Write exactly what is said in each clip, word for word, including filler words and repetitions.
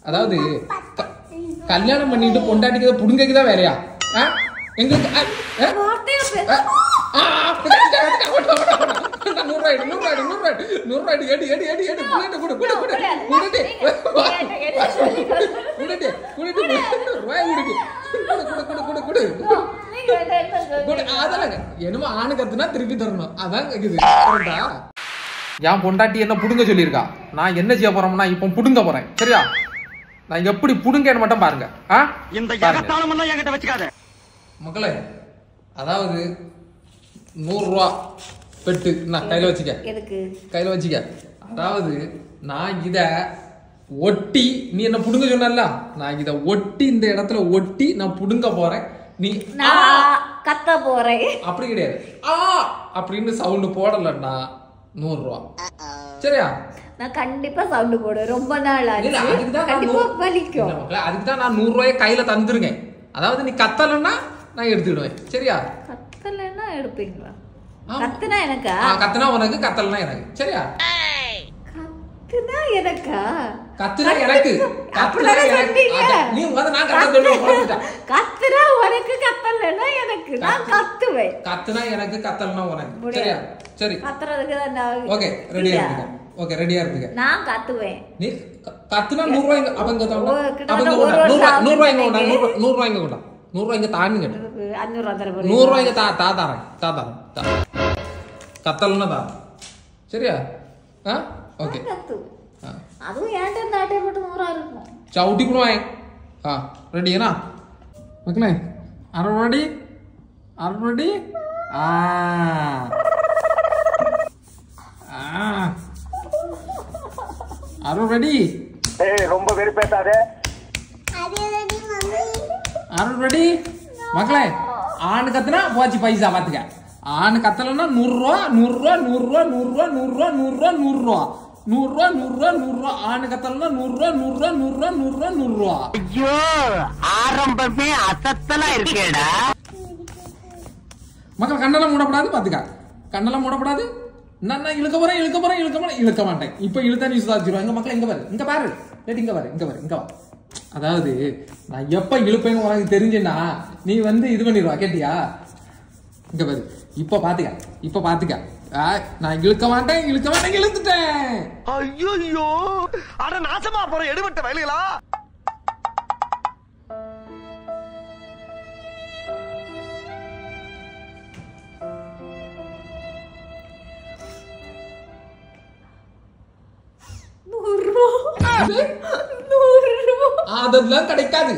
அதாவது கல்யாணம் பண்ணிட்டு பொண்டாட்டிக்கு புடுங்கைக்கு தான் வேலையா? எங்களுக்கு நூறு நூறு நூறு நூறு எடு எடு எடு எடு எடு குளிட்டு குடு குடு குடு குடிட்டு குடிட்டு குடிட்டு ரூபாய் குடிக்கு குடு குடு குடு குடு குடு அதெல்லாம் என்னமோ ஆணு கத்துனா திருப்பி தரணும். அதான் கேக்குது. என் பொண்டாட்டி என்ன புடுங்க சொல்லியிருக்கா. நான் என்ன செய்ய போறோம்னா இப்போ புடுங்க போறேன். சரியா? நான் எப்படி புடுங்கன்னு மட்டும் பாருங்க. மக்களே, அதாவது நூறு ரூபா பெட்டு நான் கையில வச்சுக்க கையில வச்சுக்க அதாவது நான் இத ஒட்டி, நீ என்ன புடுங்க சொன்னல, நான் இத ஒட்டி இந்த இடத்துல ஒட்டி நான் புடுங்க போறேன். நீ கத்த போறேன் அப்படி கிடையாது. ஆ அப்படின்னு சவுண்ட் போடலன்னா நூறு ரூபா. சரியா? நான் கண்டிப்பா சவுண்ட் போடுவேன். ரொம்ப நாள் ஆச்சு. கண்டிப்பா வலிக்கும். அதுக்கு தான் நான் நூறு ரூபாயை கையில தந்துருங்க. அதாவது நீ கத்தலன்னா நான் எடுத்துடுவேன். சரியா? கத்தலன்னா எடுப்பீங்களா? கத்துனா எனக்கா? கத்துனா உனக்கு, கத்தலனா எனக்கு. சரியா? கத்துனா எனக்கா? கத்துனா எனக்கு. கத்துனா எனக்கு. நீ வந்து நான் கத்த சொல்லுவேன். கத்துனா உனக்கு, கத்தலனா எனக்கு. நான் கத்துவேன். கத்துனா எனக்கு, கத்தலனா உனக்கு. சரியா? சரி. கத்துறதுக்கு தான் நான். ஓகே, ரெடியா இருங்க. ஓகே, ரெடியா இருங்க. நான் கத்துவேன். நீ கத்துனா நூறு ரூபாய் அவங்க தரணும். அவங்க கூட நூறு ரூபாய் கொண்டா. நூறு ரூபாய் கொண்டா. நூறு ரூபாய் தானுங்க. அஞ்சூறு ரூபாய் தரேன். நூறு ரூபாய் தா தா தரேன். தா தரேன். கத்தலனா தா. சரியா? ஆ ஓகே. அதுவும் ஏன்டா நாட்டை போட்டு நூறா இருக்கும். சவுட்டி போடுவாய். ஆ ரெடியா? மக்களே, are you ready? Are you ready? Ah ah are you ready? ஏய், ரொம்ப வெறுப்பேத்தாதே. அது ready mummy. Are you ready? மக்களே, ஆணு கத்துனா போச்சு பைசா. பாத்துக்க. ஆணு கத்தலன்னா நூறு ரூபா நூறு ரூபா நூறு ரூபா நூறு ரூபா நூறு ரூபா நூறு ரூபா நூறு ரூபா நூறு ரூபா நூறு ரூபா நூறு ரூபா ஆணு கத்தலன்னா நூறு ரூபா நூறு ரூபா நூறு ரூபா நூறு ரூபா நூறு ரூபா. ஐயோ, ஆரம்பமே அசத்தலா இருக்கேடா. மக்கள் கண்ணெல்லாம் மூடப்படாது. பாத்துக்க. கண்ணெல்லாம் மூடப்படாது. நான் இழுக்க போறேன் இழுக்க போறேன் இழுக்க போறேன் இழுக்க மாட்டேன். இப்ப இழுத்தா நீ சுதாச்சிருவா. எங்க மக்கள் இங்க பாரு, இங்க பாரு, இங்க பாரு, இங்க பாரு, இங்க வா. அதாவது நான் எப்ப இழுப்பேன்னு உனக்கு தெரிஞ்சுன்னா நீ வந்து இது பண்ணிடுவா. கேட்டியா? இங்க பாரு. இப்ப பாத்துக்க. இப்ப பாத்துக்க. நான் இழுக்க மாட்டேன் இழுக்க மாட்டேன் இழுத்துட்டேன். ஐயோ, அட நாசமா போற எடுபட்ட வயலுகளா. அதெல்லாம் கிடைக்காது.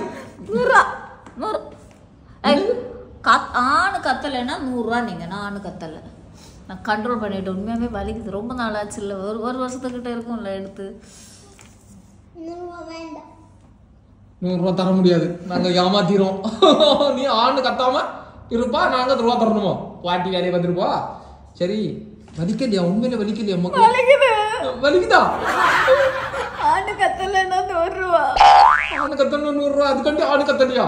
ஆணு கத்தலைன்னா நூறு ரூபா. நீங்க நான் ஆணு கத்தல. நான் கண்ட்ரோல் பண்ணிட்டு உண்மையாவே வலிக்குது. ரொம்ப நாள் ஆச்சு இல்ல, ஒரு ஒரு வருஷத்துக்கிட்ட இருக்கும்ல எடுத்து. நூறு ரூபா தர முடியாது. நாங்க ஏமாத்திரோம். நீ ஆணு கத்தாம இருப்பா, நாங்க ரூபா தரணுமோ? பாட்டி வேலையை வந்துருப்பா. சரி, வலிக்கலையா? உண்மையில வலிக்கலையா? வலிக்குதா? ஆணு கத்தலைன்னா நூறு ரூபா. ஆணு கத்தணும் நூறு ரூபா. அதுக்கண்டி ஆணு கத்தலையா?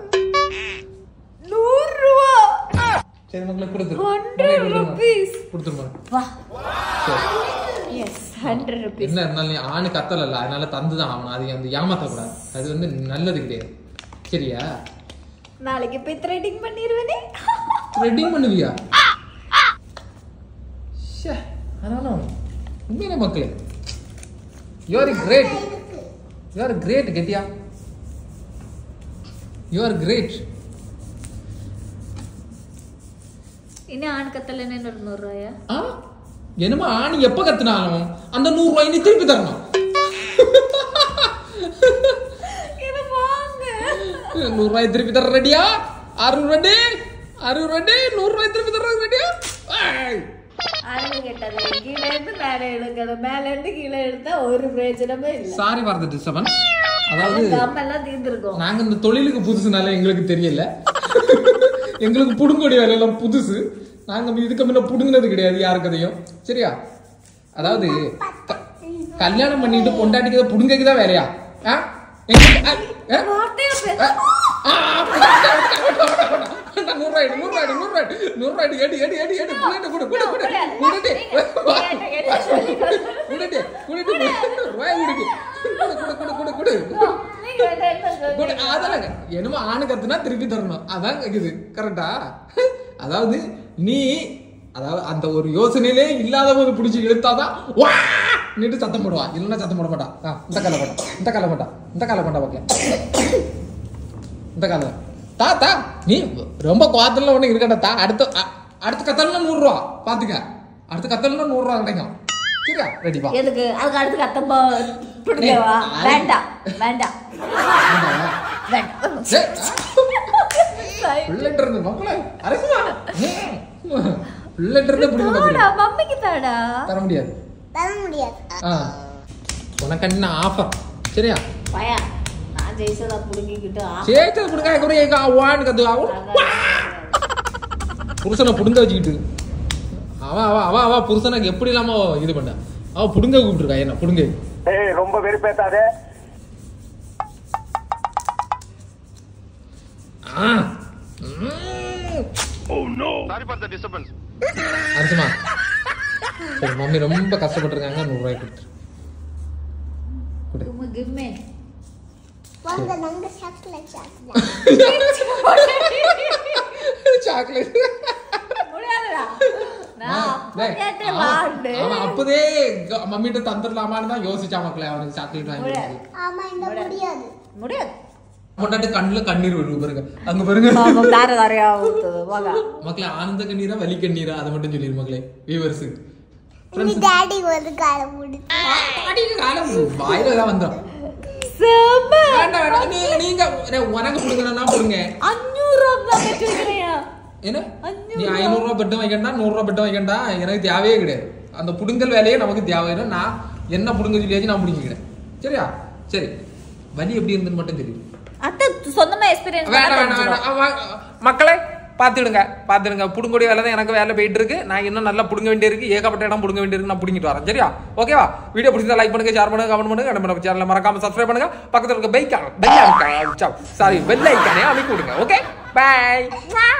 நூறு ரூபா. சரி மக்களே, கொடுத்துரு. ஹண்ட்ரட் ருபீஸ் கொடுத்துருமா? வா. Yes, hundred rupees. என்ன இருந்தாலும் நீ ஆணு கத்தலல்ல, அதனால தந்துதான் ஆகணும். அதை வந்து ஏமாத்தக்கூடாது. அது வந்து நல்லது கிடையாது. சரியா? நாளைக்கு போய் த்ரெட்டிங் பண்ணிடுவேனே. த்ரெட்டிங் பண்ணுவியா? அதான் உண்மையிலே மக்களே, you are great. You are great. கெட்டியா? You are great. இன்னும் ஆண் கத்தலைன்னு ஒரு நூறு ரூபாயா? என்னமா ஆணி எப்ப கத்துனாலும் அந்த நூறு ரூபாய் நீ திருப்பி தரணும். நூறு ரூபாய் திருப்பி தர ரெடியா? அறுபது ரெடி அறுபது ரெடி நூறு ரூபாய் திருப்பி தர ரெடியா? அது கேட்டது கீழே இருந்து மேலே எடுக்கணும். மேல இருந்து கீழே எடுத்தா ஒரு பிரயோஜனமே இல்லை. Sorry for the disturbance. அதாவது எல்லாம் தீர்ந்துருக்கோம். நாங்க இந்த தொழிலுக்கு புதுசுனால எங்களுக்கு தெரியல. எங்களுக்கு புடுங்கக்கூடிய வேலையெல்லாம் புதுசு. நாங்க இதுக்கு முன்ன புடுங்கினது கிடையாது யாரு கதையும். சரியா? அதாவது கல்யாணம் பண்ணிட்டு பொண்டாட்டிக்கு புடுங்கைக்கு தான் வேலையா? நூறு ரூபாய் நூறு ரூபாய் நூறு ரூபாய் நூறு ரூபாய் எடு எடு எடு எடு குளிட்டு குடு குடு குடு குடிட்டு குடிட்டு குடிட்டு ரூபாய் குடிக்கு குடு குடு குடு குடு குடு அதெல்லாம் என்னமோ ஆணு கத்துனா திருப்பி தரணும் அதான் இது கரெக்டா? அதாவது நீ அதாவது அந்த ஒரு யோசனையிலே இல்லாத போது பிடிச்சி இழுத்தாதான் வா நீட்டு சத்தம் போடுவா, இல்லைன்னா சத்தம் போட மாட்டா. இந்த கால போட்டா இந்த கால போட்டா இந்த கால போட்டா பார்க்கல இந்த கால தா தா நீ ரொம்ப குவாத்தல ஒண்ணு இருக்கட்டா தா. அடுத்த அடுத்த கத்தல்னா நூறு ரூபா பாத்துக்க, அடுத்த கத்தல்னா நூறு ரூபா கிடைக்கும். சரியா? ரெடிப்பா. எதுக்கு அதுக்கு அடுத்து கத்தப்பா பிடிக்கவா? வேண்டாம் வேண்டாம் வேண்டாம். பிள்ளைட்டு இருந்து மக்களே அரசுமா பிள்ளைட்டு இருந்து பிடிக்க தாடா மம்மிக்கு தாடா. தர முடியாது தர முடியாது. ஆ உனக்கு என்ன ஆஃபர்? சரியா? பயா நான் ஜெயிச்சதா புடுங்கிக்கிட்டு சேச்சது புடுங்க கூட ஏக வான்னு கத்து ஆவும் புருஷனை புடுங்க வச்சுக்கிட்டு அவ அவ அவ அவ புருஷனுக்கு எப்படி இல்லாம இது பண்ண அவ புடுங்க கூப்பிட்டுருக்கா. என்ன புடுங்க? ஏய் ரொம்ப வெறுப்பேத்தாதே. Ah oh no sorry for the disturbance. அரசுமா சரி மம்மி ரொம்ப கஷ்டப்பட்டிருக்காங்க, நூறு ரூபாய் கொடுத்துரு. குடு கிம்மே வாங்க நாங்க சாக்லேட் சாப்பிடலாம். சாக்லேட் முடியாதுடா. நான் கேட்டே வாடு. அவன் அப்பதே மம்மிட்ட தந்துடலாமான்னு தான் யோசிச்சா மக்களே அவனுக்கு சாக்லேட் வாங்கி கொடுத்தது. ஆமா இந்த முடியாது. முடியாது. பொண்டாட்டி கண்ணுல கண்ணீர் வருது பாருங்க, அங்க பாருங்க மாமா தார தாரையா ஊத்துது வாங்க. மக்களே ஆனந்த கண்ணீரா வலி கண்ணீரா அதை மட்டும் சொல்லிரு மக்களே வியூவர்ஸ். நீ டாடி வந்து கால மூடு. டாடிக்கு காலம் வாயில தான் வந்தோம். செம வேண்டாம் வேண்டாம் நீங்க நீங்க உனக்கு கொடுக்கணும்னா கொடுங்க. அஞ்சூறு ரூபாய் கட்டி வைக்கிறியா? என்ன நீ ஐநூறு ரூபாய் பெட்டு வைக்கண்டா, நூறு ரூபாய் பெட்டு வைக்கண்டா, எனக்கு தேவையே கிடையாது. அந்த புடுங்கல் வேலையே நமக்கு தேவை. நான் என்ன புடுங்க சொல்லியாச்சு நான் புடிங்கிக்கிறேன். சரியா? சரி வலி எப்படி இருந்துன்னு மட்டும் தெரியும். அத்தை சொந்தமா எக்ஸ்பீரியன்ஸ் வேண்டாம் வேண்டாம் வேண்டாம் மக்களே பாத்துடுங்க பாத்துடுங்க. புடுங்கொடி வேலை தான் எனக்கு வேலை போயிட்டு இருக்கு. நான் இன்னும் நல்லா புடுங்க வேண்டியிருக்கு, ஏகப்பட்ட இடம் புடுங்க வேண்டியிருக்கு. நான் புடுங்கிட்டு வரேன். சரியா? ஓகேவா? வீடியோ பிடிச்சா லைக் பண்ணுங்க, ஷேர் பண்ணுங்க, கமெண்ட் பண்ணுங்க. நம்ம சேனலை மறக்காம சப்ஸ்கிரைப் பண்ணுங்க. பக்கத்துல இருக்க bell icon bell icon sorry bell ஐகானே அமைக்க விடுங்க. Okay by.